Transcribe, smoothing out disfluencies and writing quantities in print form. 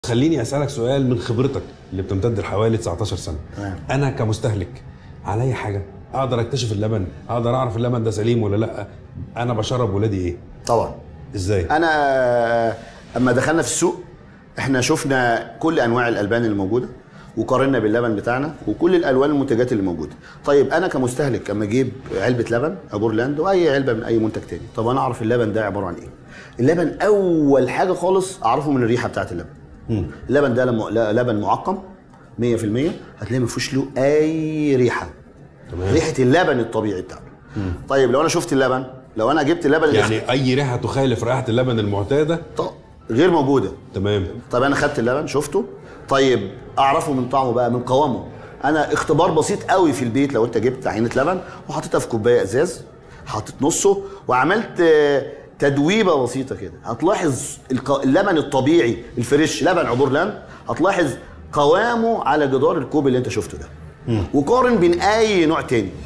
خليني اسالك سؤال من خبرتك اللي بتمتد لحوالي 19 سنه. انا كمستهلك عليا حاجه اقدر اكتشف اللبن، اقدر اعرف اللبن ده سليم ولا لا؟ انا بشرب ولادي ايه؟ طبعا. ازاي؟ انا اما دخلنا في السوق احنا شفنا كل انواع الالبان اللي موجوده وقارنا باللبن بتاعنا وكل الالوان المنتجات اللي موجوده. طيب انا كمستهلك اما اجيب علبه لبن عبور لاند واي علبه من اي منتج تاني، طب انا اعرف اللبن ده عباره عن ايه؟ اللبن اول حاجه خالص اعرفه من الريحه بتاعت اللبن. اللبن ده لبن معقم 100%، هتلاقي ما فيهوش له اي ريحه. تمام. ريحه اللبن الطبيعي بتاعه. طيب لو انا شفت اللبن، لو انا جبت اللبن يعني اي ريحه تخالف رائحه اللبن المعتاده غير موجوده. تمام. طيب انا خدت اللبن شفته، طيب اعرفه من طعمه بقى، من قوامه. انا اختبار بسيط قوي في البيت، لو انت جبت عينه لبن وحطيتها في كوبايه ازاز، حطيت نصه وعملت تدويبه بسيطه كده، هتلاحظ اللبن الطبيعي الفريش لبن عبور لاند، هتلاحظ قوامه على جدار الكوب اللي انت شفته ده. وقارن بين اي نوع تاني.